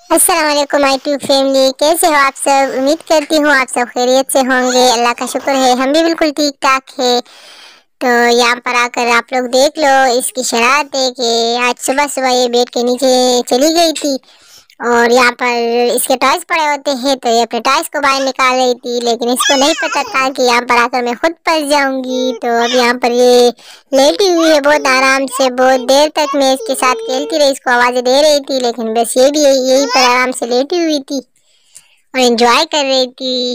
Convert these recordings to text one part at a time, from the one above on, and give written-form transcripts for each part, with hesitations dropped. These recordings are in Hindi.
अस्सलाम वालेकुम माय ट्यूब फैमिली, कैसे हो आप सब। उम्मीद करती हूँ आप सब खैरियत से होंगे। अल्लाह का शुक्र है हम भी बिल्कुल ठीक ठाक है। तो यहाँ पर आकर आप लोग देख लो इसकी शरारत है कि आज सुबह सुबह ये बेड के नीचे चली गई थी और यहाँ पर इसके टॉयज पड़े होते हैं तो ये अपने टॉयज को बाहर निकाल रही थी, लेकिन इसको नहीं पता था कि यहाँ पर आकर मैं खुद फंस जाऊंगी। तो अब यहाँ पर ये लेटी हुई है बहुत आराम से। बहुत देर तक मैं इसके साथ खेलती रही, इसको आवाज़ें दे रही थी, लेकिन बस ये भी यही पर आराम से लेटी हुई थी और एंजॉय कर रही थी।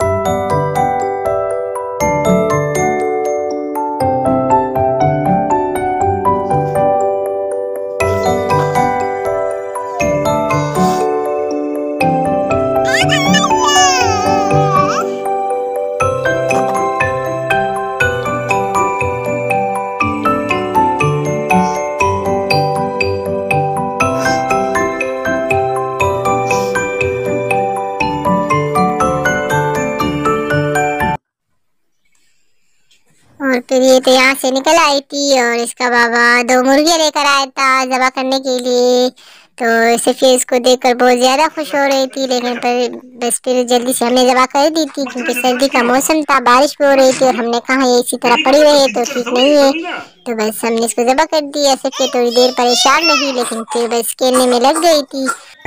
और फिर ये तो यहाँ से निकल आई थी और इसका बाबा दो मुर्गे लेकर आया था ज़बह करने के लिए। तो सफ़िया इसको देखकर बहुत ज़्यादा खुश हो रही थी, लेकिन पर बस फिर जल्दी से हमने ज़बह कर दी थी क्योंकि सर्दी का मौसम था, बारिश भी हो रही थी और हमने कहा ये इसी तरह पड़ी रहे तो ठीक नहीं है। तो बस हमने इसको ज़बह कर दिया। सफ़िया थोड़ी देर परेशान रही, लेकिन फिर बस खेलने में लग गई थी।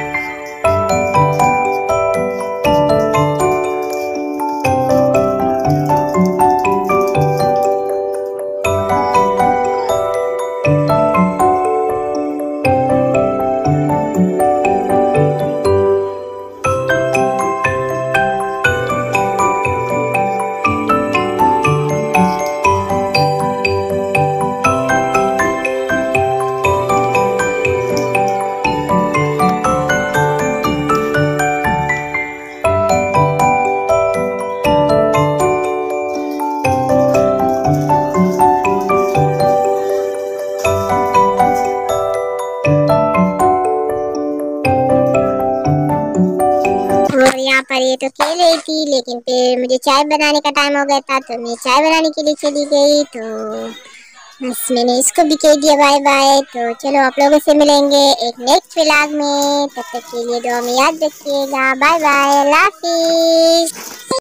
और यहाँ पर ये तो खेल रही थी, लेकिन फिर मुझे चाय बनाने का टाइम हो गया था तो मैं चाय बनाने के लिए चली गई। तो बस मैंने इसको भी कह दिया बाय बाय। तो चलो आप लोगों से मिलेंगे एक नेक्स्ट व्लॉग में, तब तक के लिए दुआ में याद रखिएगा। बाय बाय, अल्लाह हाफिज़।